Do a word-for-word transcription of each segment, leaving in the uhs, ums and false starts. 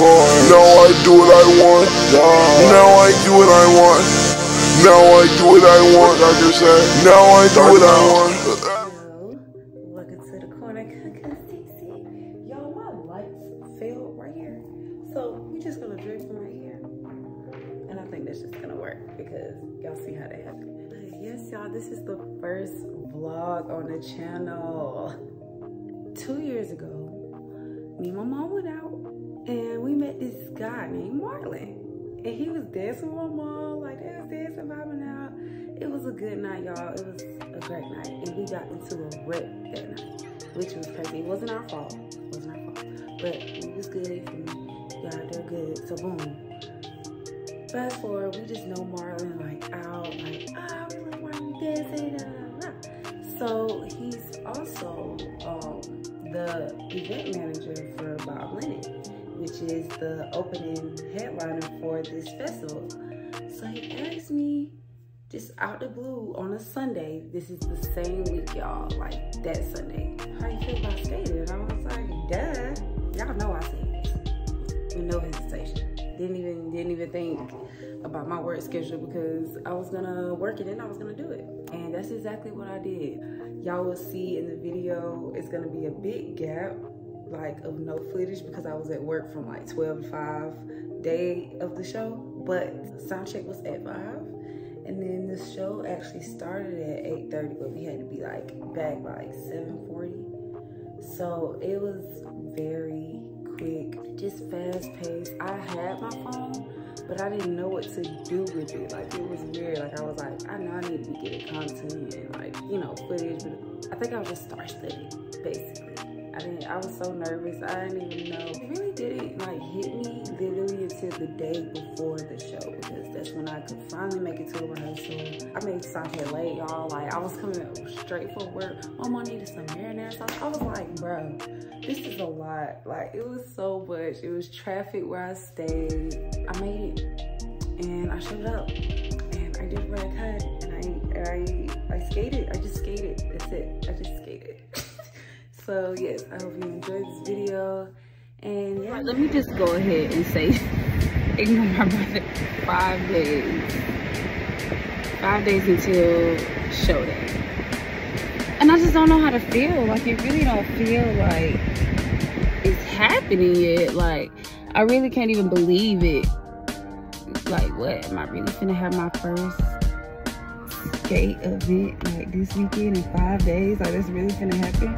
car. Now I do what I want. Now I do what I want. Now I do what I want, like I said. Now I do what I want. Welcome to the corner, y'all. My lights failed right here, so we just gonna drink from right here, and I think that's just gonna work because y'all see how that happened. But yes, y'all, this is the first vlog on the channel. Two years ago, me and my mom went out, and we met this guy named Marlon. And he was dancing with my mom, like they was dancing, vibing out. It was a good night, y'all. It was a great night. And we got into a wreck that night, which was crazy. It wasn't our fault. It wasn't our fault. But it was good for me. Y'all, they're good. So boom. Fast forward, we just know Marlon like out, like, ah, we like Marlon dancing, da, da, da. So he's also um, the event manager for Bob Lennon, which is the opening headliner for this festival. So he asked me, just out the blue, on a Sunday, this is the same week, y'all, like that Sunday, how you feel about skating? And I was like, duh, y'all know I skate, with no hesitation. Didn't even, didn't even think about my work schedule because I was gonna work it and I was gonna do it. And that's exactly what I did. Y'all will see in the video, it's gonna be a big gap, like of no footage because I was at work from like twelve to five day of the show, but sound check was at five, and then the show actually started at eight thirty, but we had to be like back by like seven forty. So it was very quick, just fast paced. I had my phone, but I didn't know what to do with it. Like it was weird. Like I was like, I know I need to be getting content and like, you know, footage, but I think I was just star studying basically. I didn't, I was so nervous. I didn't even know. It really didn't like hit me literally until the day before the show because that's when I could finally make it to a rehearsal. I made sound check late, y'all. Like I was coming up straight from work. My mom needed some marinara sauce. I was like, bro, this is a lot. Like it was so much. It was traffic where I stayed. I made it and I showed up and I did what I could and I, I, I skated. I just skated. That's it. I just skated. So yes, I hope you enjoyed this video. And yeah, let me just go ahead and say, ignore my brother. Five days. Five days until show day. And I just don't know how to feel. Like it really don't feel like it's happening yet. Like I really can't even believe it. Like what? Am I really finna have my first skate event like this weekend in five days? Like that's really finna happen?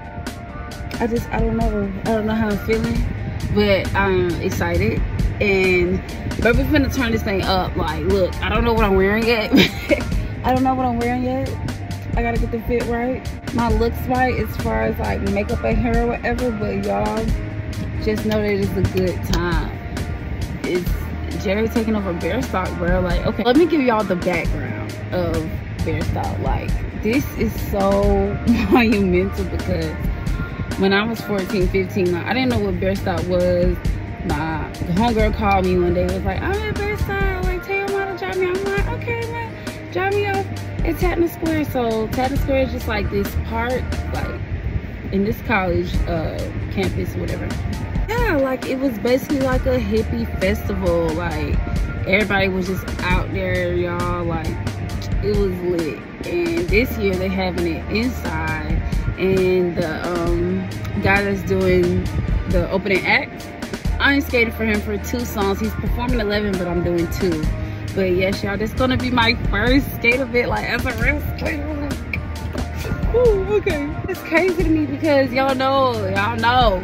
I just, I don't know. I don't know how I'm feeling, but I'm excited. And but we're gonna turn this thing up. Like, look, I don't know what I'm wearing yet. I don't know what I'm wearing yet. I gotta get the fit right. My looks right as far as like makeup and hair or whatever. But y'all just know that it's a good time. It's Jerii taking over Bearstock, bro. Like, okay, let me give y'all the background of Bearstock. Like, this is so monumental because when I was fourteen, fifteen, like, I didn't know what Bearstock was. My homegirl called me one day, was like, I'm at Bearstock, like, tell your mom to drop me. I'm like, okay, man, drop me off at Tatton Square. So Tatton Square is just like this park, like, in this college uh, campus or whatever. Yeah, like, it was basically like a hippie festival. Like, everybody was just out there, y'all. Like, it was lit. And this year, they're having it inside. And the um, guy that's doing the opening act, I ain't skated for him for two songs. He's performing eleven, but I'm doing two. But yes, y'all, this is gonna be my first skate event, like as a real skater. Ooh, okay. It's crazy to me because y'all know, y'all know.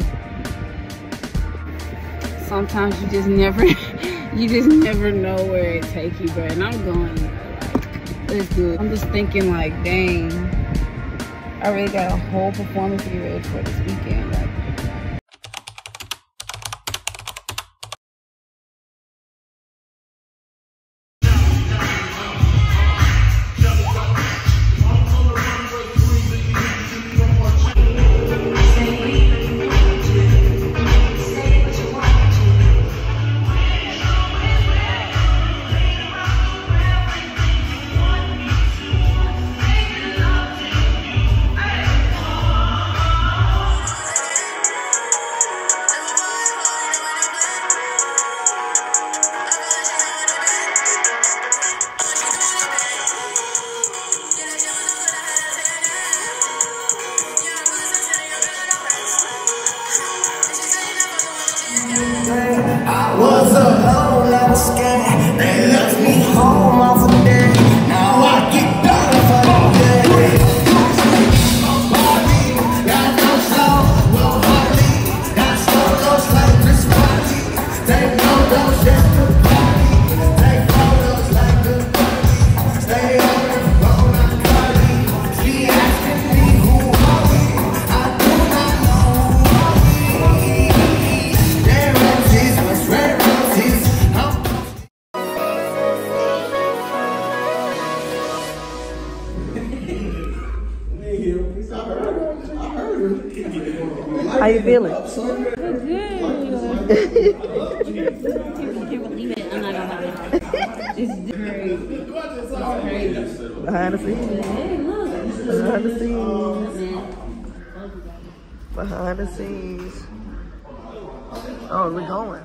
Sometimes you just never, you just never know where it take you, bro. And I'm going, like, let's do it. I'm just thinking, like, dang. I really got a whole performance to get ready for this weekend. Like, How you feeling? Good. Can't believe it. I'm not gonna lie. It's great. It's crazy. Behind the scenes. Hey, look. Behind the scenes. Behind the scenes. Oh, we're going.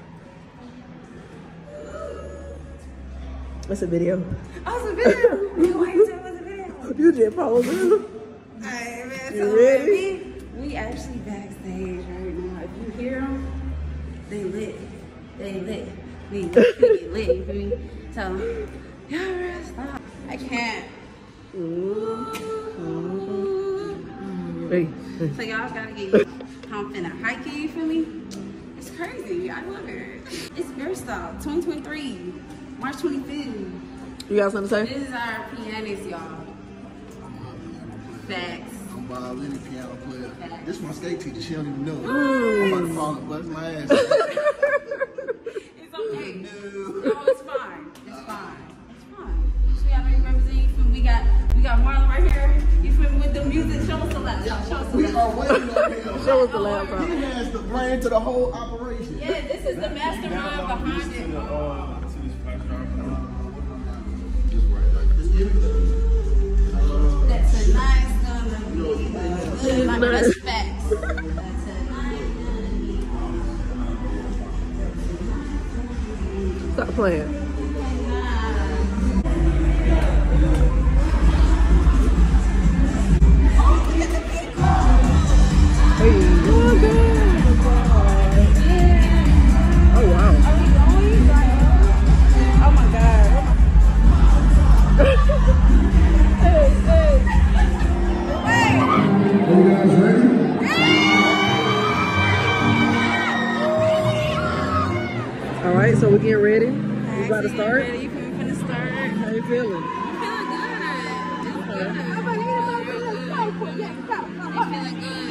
What's a video? Oh, it's a video. You wait till it's a video. You just pose it. Hey, man, You so ready? We, we actually backstage right now. If you hear them, they lit. They lit. We we get lit. You feel me? So, y'all ready? Stop. I can't. Hey. So y'all gotta get used. I'm finna hike it, you feel me? It's crazy. I love it. It's Bearstock twenty twenty-three, March twenty-fifth. You got something to say? This is our pianist, y'all. Facts. I'm violin and piano player. This is my skate teacher. She don't even know. Mm. I'm about to fall and bust my ass. It's okay. No. No, it's fine. It's fine. It's fine. So y'all know you represent, you feel me? We got, we got Marlon right here. You feel me? With the music. Show us the left. Show us the We left. are waiting on him. Show us the laptop. He has the brain to the whole operation. Yeah, this is the mastermind behind it. Just right like this. That tonight's gonna be good. Like, that's facts. That tonight's gonna be Stop playing. Hey. Oh, wow. Are we going? Oh my god. Hey, hey. You guys ready? All right, so we're getting ready. You Alright, about to so start? You ready? You feel me? Finna start. How you feeling? I'm feeling good. It's good. I'm feeling good.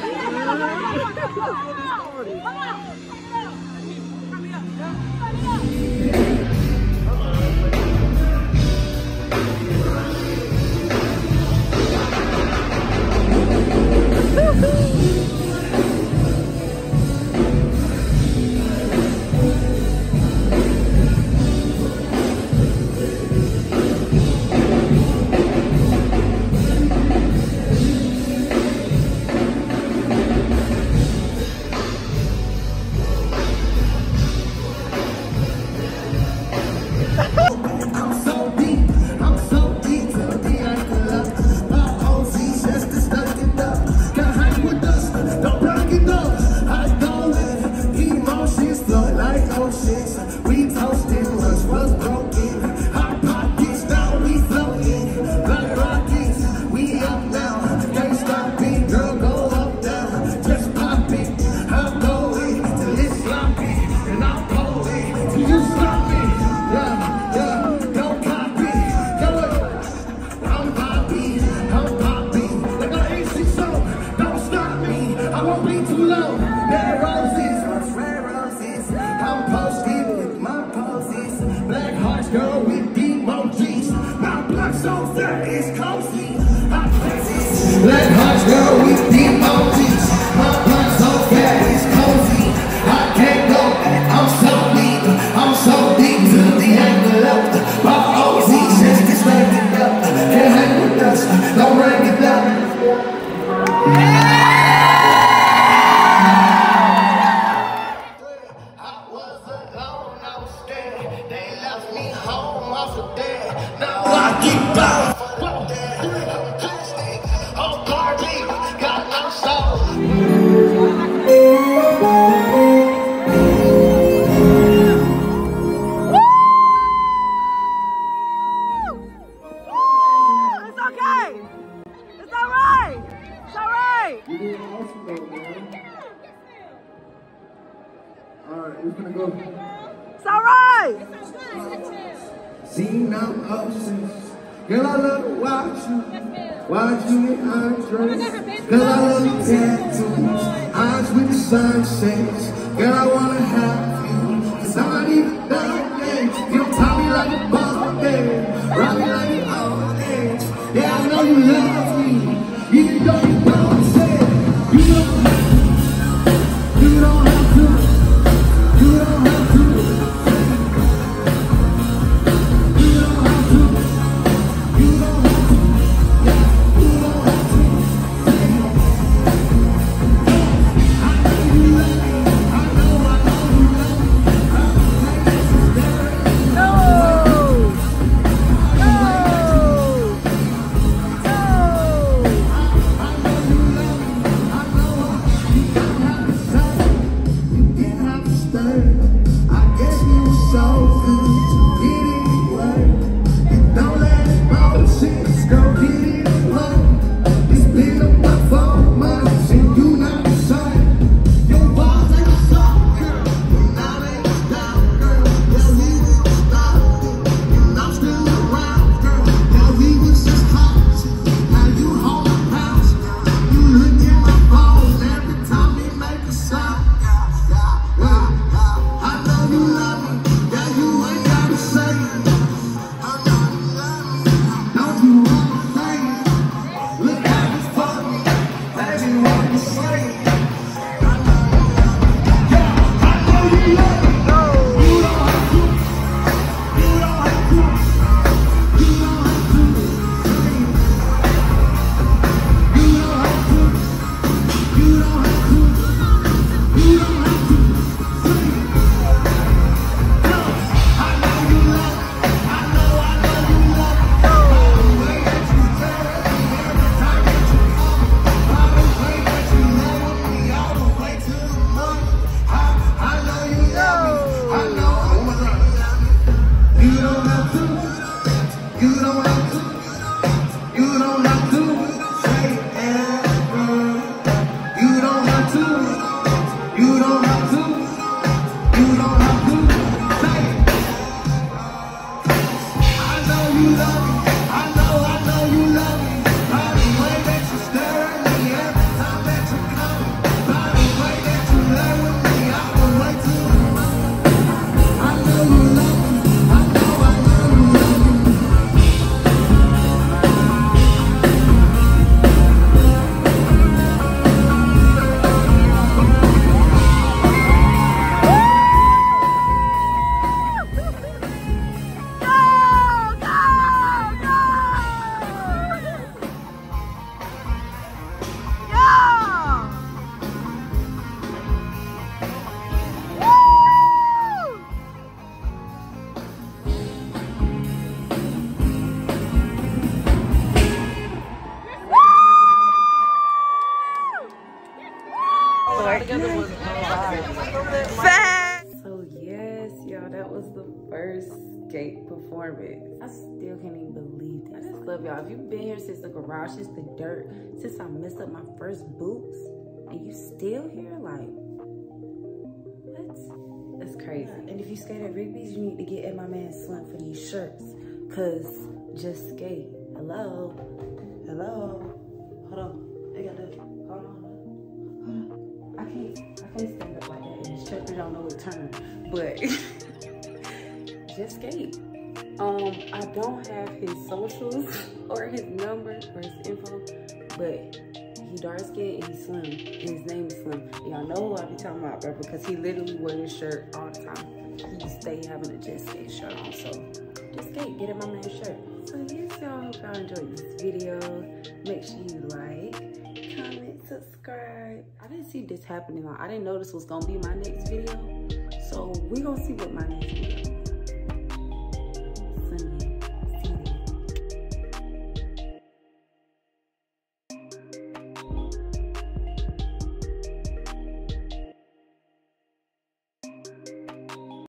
Black hearts, girl, with deep mountains. My blood so fat, it's cozy. I can't go, I'm so deep. I'm so deep to the envelope. My O Z says it's like it up. Can't hang with us, don't rank it up. I was alone, I was scared. They left me home, I was dead. Now I keep down. Alright, we're gonna go. It's all right. Seen I'm obsessed. Girl, I love to watch you. Watch you in undress. Girl, I love your tattoos. Eyes with the sunsets. Girl, I wanna have you. Cause I'm not even done yet. You tie me like a ball, baby. Ride me like an old age. Yeah, I know you love me. You So yes, y'all, that was the first skate performance. I still can't even believe this. I just love y'all. If you've been here since the garage, since the dirt, since I messed up my first boots, and you still here, like, what? That's crazy. And if you skate at Rigby's, you need to get at my man Slim for these shirts, cause just skate. Hello, hello. Hold on. I got the. Hold on. Hold on. I can't. I can't stand up like that in this shirt. I don't know what to turn, but just skate. Um, I don't have his socials or his number or his info, but he dark skinned and he's slim, and his name is Slim. Y'all know who I be talking about, bro, because he literally wears this shirt all the time. He stay having a just skate shirt on, so just skate, get in my man's shirt. So yes, y'all, hope y'all enjoyed this video. Make sure you like, comment, subscribe. I didn't see this happening. Like, I didn't know this was gonna be my next video, so we gonna see what my next video. Sunday.